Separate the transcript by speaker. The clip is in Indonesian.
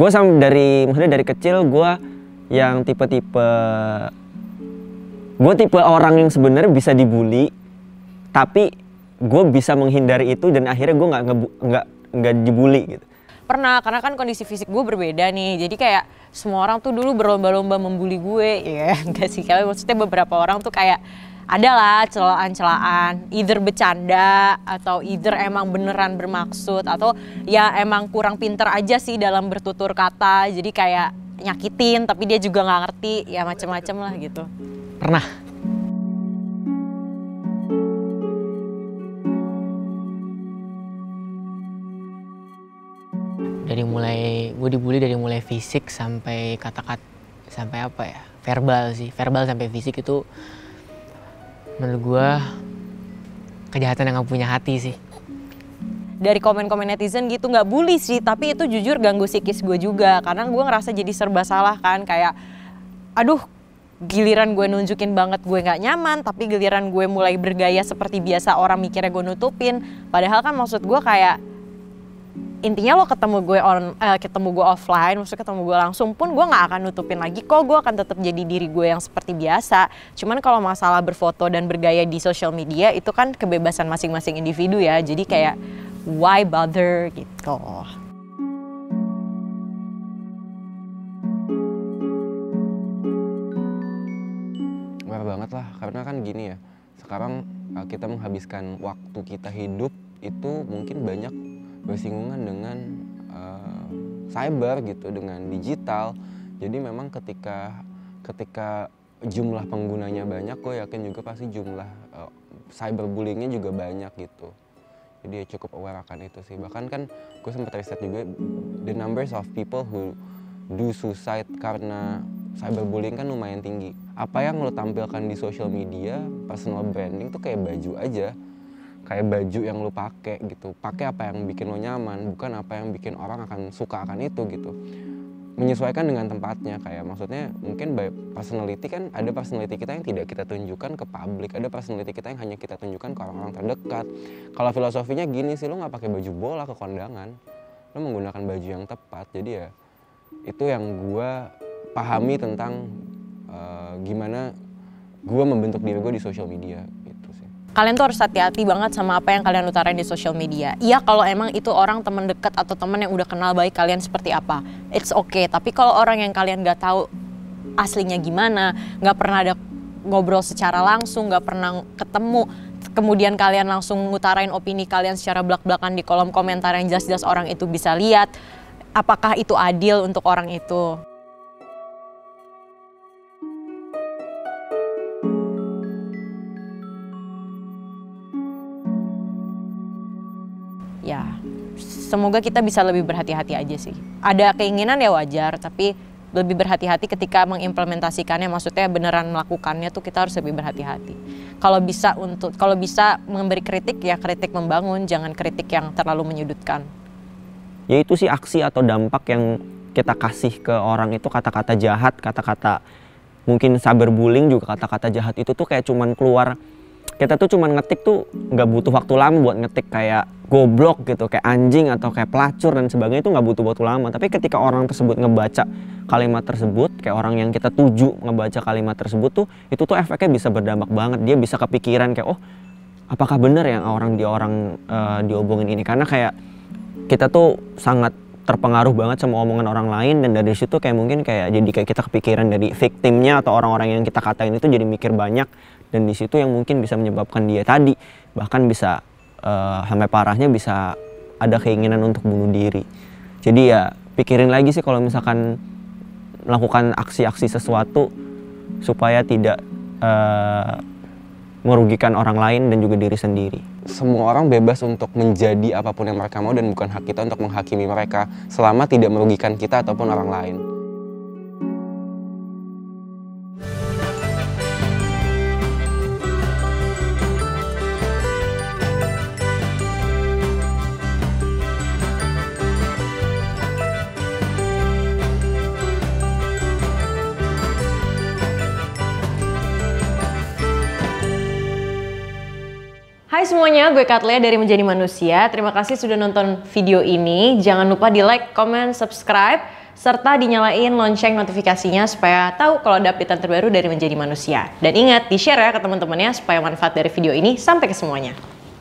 Speaker 1: gue maksudnya dari kecil gue yang tipe orang yang sebenarnya bisa dibully, tapi gue bisa menghindari itu dan akhirnya gue nggak dibully gitu.
Speaker 2: Pernah, karena kan kondisi fisik gue berbeda nih, jadi kayak semua orang tuh dulu berlomba-lomba membuli gue, ya enggak sih, kalau maksudnya beberapa orang tuh kayak adalah celaan-celaan, either bercanda atau either emang beneran bermaksud atau ya emang kurang pinter aja sih dalam bertutur kata, jadi kayak nyakitin tapi dia juga nggak ngerti, ya macem-macem lah gitu.
Speaker 1: Pernah.
Speaker 3: Gue dibully dari mulai fisik sampai kata-kata, sampai apa ya, verbal sampai fisik. Itu menurut gue kejahatan yang gak punya hati sih.
Speaker 2: Dari komen-komen netizen gitu, nggak bully sih, tapi itu jujur ganggu psikis gue juga, karena gue ngerasa jadi serba salah kan, kayak aduh, giliran gue nunjukin banget gue nggak nyaman, tapi giliran gue mulai bergaya seperti biasa orang mikirnya gue nutupin, padahal kan maksud gue kayak intinya lo ketemu gue offline, maksudnya ketemu gue langsung pun gue nggak akan nutupin lagi kok, gue akan tetap jadi diri gue yang seperti biasa. Cuman kalau masalah berfoto dan bergaya di social media itu kan kebebasan masing-masing individu ya, jadi kayak why bother gitu.
Speaker 4: Benar banget lah, karena kan gini ya, sekarang kita menghabiskan waktu kita hidup itu mungkin banyak bersinggungan dengan cyber gitu, dengan digital. Jadi memang ketika jumlah penggunanya banyak, gue yakin juga pasti jumlah cyberbullyingnya juga banyak gitu. Jadi ya cukup aware akan itu sih. Bahkan kan gue sempat riset juga, the numbers of people who do suicide karena cyberbullying kan lumayan tinggi. Apa yang lo tampilkan di social media, personal branding tuh kayak baju aja. Kayak baju yang lo pakai gitu, pakai apa yang bikin lo nyaman, bukan apa yang bikin orang akan suka akan itu gitu. Menyesuaikan dengan tempatnya, kayak maksudnya mungkin by personality kan, ada personality kita yang tidak kita tunjukkan ke publik, ada personality kita yang hanya kita tunjukkan ke orang-orang terdekat. Kalau filosofinya gini sih, lo nggak pakai baju bola ke kondangan, lo menggunakan baju yang tepat. Jadi ya itu yang gue pahami tentang gimana gue membentuk diri gue di social media.
Speaker 2: Kalian tuh harus hati-hati banget sama apa yang kalian utarain di social media. Iya, kalau emang itu orang teman dekat atau teman yang udah kenal baik kalian seperti apa, it's okay. Tapi kalau orang yang kalian nggak tahu aslinya gimana, nggak pernah ada ngobrol secara langsung, nggak pernah ketemu, kemudian kalian langsung ngutarain opini kalian secara belak-belakan di kolom komentar yang jelas-jelas orang itu bisa lihat, apakah itu adil untuk orang itu? Ya, semoga kita bisa lebih berhati-hati aja sih. Ada keinginan ya wajar, tapi lebih berhati-hati ketika mengimplementasikannya, maksudnya beneran melakukannya tuh kita harus lebih berhati-hati. Kalau bisa memberi kritik ya kritik membangun, jangan kritik yang terlalu menyudutkan.
Speaker 1: Ya itu sih aksi atau dampak yang kita kasih ke orang itu, kata-kata jahat, kata-kata mungkin cyberbullying juga, kata-kata jahat itu tuh kayak cuman keluar. Kita tuh cuman ngetik tuh nggak butuh waktu lama buat ngetik kayak goblok gitu, kayak anjing atau kayak pelacur dan sebagainya, itu nggak butuh waktu lama. Tapi ketika orang tersebut ngebaca kalimat tersebut, kayak orang yang kita tuju ngebaca kalimat tersebut tuh, itu tuh efeknya bisa berdampak banget. Dia bisa kepikiran kayak, oh apakah benar yang orang diomongin ini, karena kayak kita tuh sangat terpengaruh banget sama omongan orang lain, dan dari situ kayak mungkin kayak jadi kayak kita kepikiran dari victimnya atau orang-orang yang kita katain itu jadi mikir banyak, dan di situ yang mungkin bisa menyebabkan dia tadi bahkan bisa sampai parahnya bisa ada keinginan untuk bunuh diri. Jadi ya pikirin lagi sih kalau misalkan melakukan aksi-aksi sesuatu supaya tidak merugikan orang lain dan juga diri sendiri.
Speaker 4: Semua orang bebas untuk menjadi apapun yang mereka mau, dan bukan hak kita untuk menghakimi mereka selama tidak merugikan kita ataupun orang lain.
Speaker 2: Hai semuanya, gue Katlia dari Menjadi Manusia. Terima kasih sudah nonton video ini. Jangan lupa di like, comment, subscribe, serta dinyalain lonceng notifikasinya supaya tahu kalau ada update terbaru dari Menjadi Manusia. Dan ingat, di-share ya ke teman-temannya supaya manfaat dari video ini sampai ke semuanya.